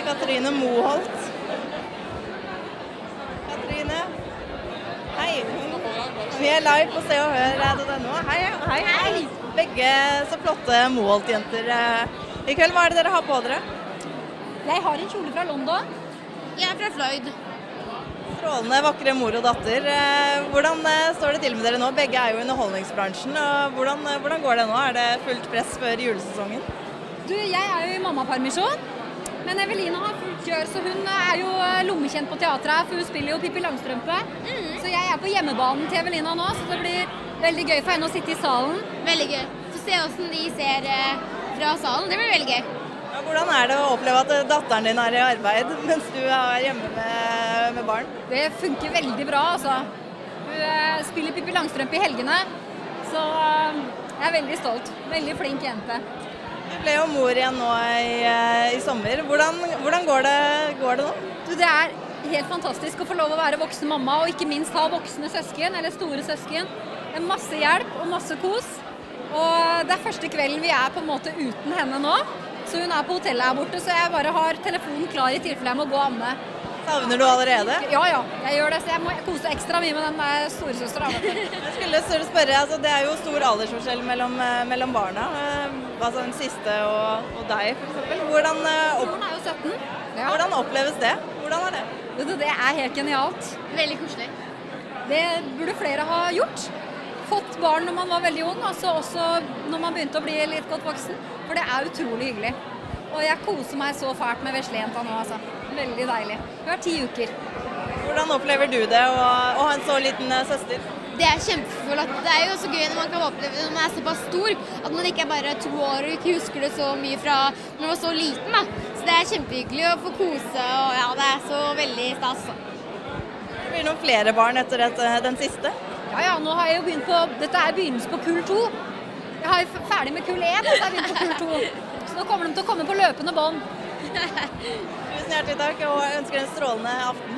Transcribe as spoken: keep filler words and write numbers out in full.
Katrine Moholt. Katrine. Hei. Vi er live på Se og Hør .no. Hei, hei, hei. Begge så flotte Moholt-jenter. I kveld, hva er det dere har på dere? Jeg har en kjole fra London. Jeg er fra Floyd. Strålende, vakre mor og datter. Hvordan står det til med dere nå? Begge er jo i underholdningsbransjen. Og hvordan, hvordan går det nå? Er det fullt press før julesesongen? Du, jeg er jo i mammapermisjon, men Evelina har fullt kjør, så hun er jo lommekjent på teatret, for hun spiller jo Pippi Langstrømpe. Mm. Så jeg er på hjemmebanen til Evelina nå, så det blir veldig gøy for henne å sitte i salen. Veldig gøy. Så se hvordan de ser fra salen, det blir veldig gøy. Ja, hvordan er det å oppleve at datteren din er i arbeid, mens du er hjemme med, med barn? Det funker veldig bra, altså. Hun spiller Pippi Langstrømpe i helgene, så jeg er veldig stolt. Veldig flink jente. Du ble jo mor igjen nå i, i sommer. Hvordan, hvordan går, det, går det nå? Du, det er helt fantastisk å få lov å være voksen mamma, og ikke minst ha voksne søsken, eller store søsken. Det er masse hjelp og masse kos. Og det er første kvelden vi er på en måte uten henne nå. Så hun er på hotellet her borte, så jeg bare har telefonen klar i tilfelle jeg må gå og amme. Savner du allerede? Ja, ja, jeg gjør det, så jeg må kose ekstra mye med den der storesøstera. Jeg skulle spørre, altså, det er jo stor aldersforskjell mellom, mellom barna, altså den siste og, og deg for eksempel. Hvordan, opp... er jo sytten. Ja. Hvordan oppleves det? Hvordan er det? Det, det er helt genialt. Veldig koselig. Det burde flere ha gjort. Fått barn når man var veldig ung, og så også når man begynte å bli litt godt voksen. For det er utrolig hyggelig. Og jeg koser meg så fælt med veslejenta nå, altså. Veldig deilig. Vi har ti uker. Hvordan opplever du det å, å ha en så liten søster? Det er kjempeflott. Det er jo så gøy når man kan oppleve det når man er såpass stor, at man ikke er bare to år og ikke husker det så mye fra når man var så liten. Da. Så det er kjempehyggelig å få kose, og ja, det er så veldig stas. Det blir noen flere barn etter et, den siste? Ja, ja, nå har jeg jo begynt på, dette er begynnelsen på kull to. Jeg har jo ferdig med kull én, og så har jeg begynt på kull to. Så nå kommer de til å komme på løpende bånd. Tusen hjertelig takk, og ønsker en strålende aften.